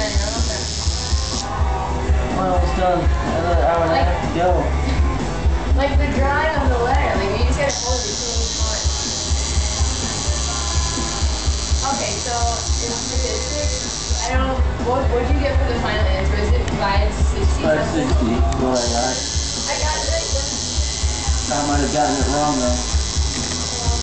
Well, it's done. Another hour and a half to go. Like the drawing of the letter, like you just gotta hold it till it's fun. Okay, so in statistics, I don't. What'd you get for the final answer? Is it 560? 560 is what I got. I got it right. I might have gotten it wrong though.